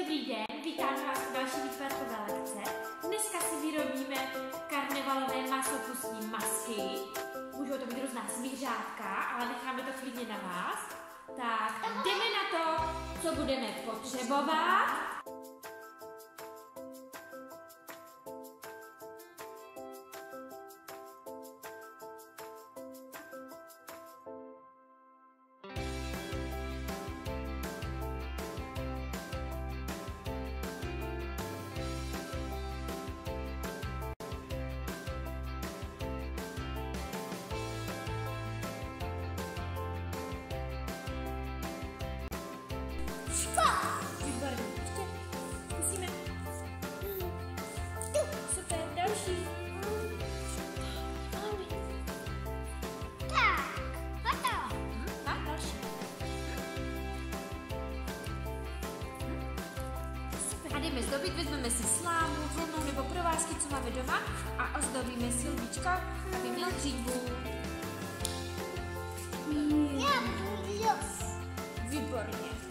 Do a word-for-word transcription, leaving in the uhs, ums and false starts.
Dobrý den, vítám vás u další výtvarkové lekce. Dneska si vyrobíme karnevalové masopustní masky. Můžou to být různá zvířátka, ale necháme to klidně na vás. Tak jdeme na to, co budeme potřebovat. Výborně, ještě musíme. Super, další. Tak, hotovo. A další. Super. A jdeme zdobit, vezmeme si slámu, vlnu nebo provázky, co máme doma, a ozdobíme Silvíčka, aby měl dřívu. Já budu los. Výborně.